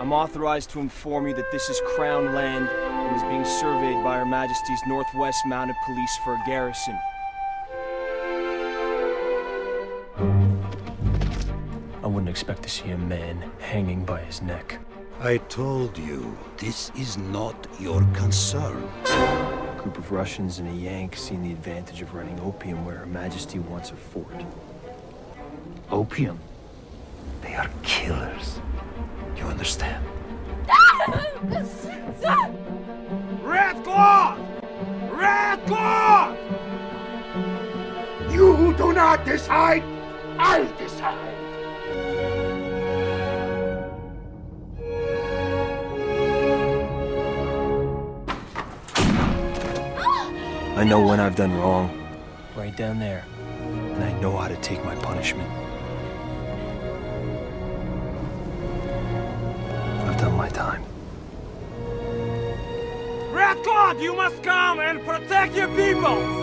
I'm authorized to inform you that this is Crown land and is being surveyed by Her Majesty's Northwest Mounted Police for a garrison. I wouldn't expect to see a man hanging by his neck. I told you, this is not your concern. A group of Russians and a Yank seen the advantage of running opium where Her Majesty wants a fort. Opium? They are killers. You understand? Red Claw! Red Claw! You do not decide! I decide! I know when I've done wrong. Right down there. And I know how to take my punishment. I've done my time. Red Claw, you must come and protect your people!